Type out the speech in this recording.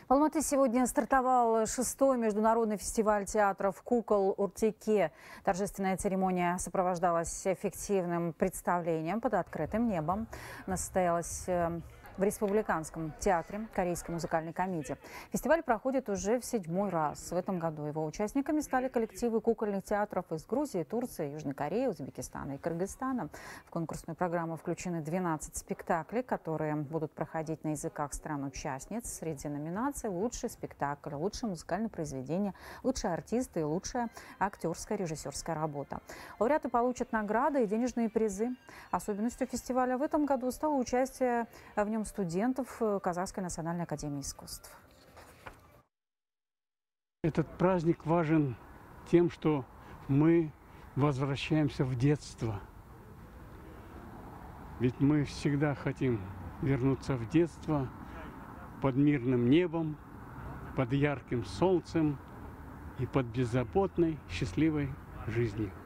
В Алматы сегодня стартовал 6-й международный фестиваль театров кукол «Уртеке». Торжественная церемония сопровождалась эффективным представлением под открытым небом. Она состоялась в Республиканском театре корейской музыкальной комедии. Фестиваль проходит уже в 7-й раз. В этом году его участниками стали коллективы кукольных театров из Грузии, Турции, Южной Кореи, Узбекистана и Кыргызстана. В конкурсную программу включены 12 спектаклей, которые будут проходить на языках стран-участниц. Среди номинаций лучший спектакль, лучшее музыкальное произведение, лучший артист и лучшая актерская режиссерская работа. Лауреаты получат награды и денежные призы. Особенностью фестиваля в этом году стало участие в нем студентов Казахской национальной академии искусств. Этот праздник важен тем, что мы возвращаемся в детство. Ведь мы всегда хотим вернуться в детство под мирным небом, под ярким солнцем и под беззаботной, счастливой жизнью.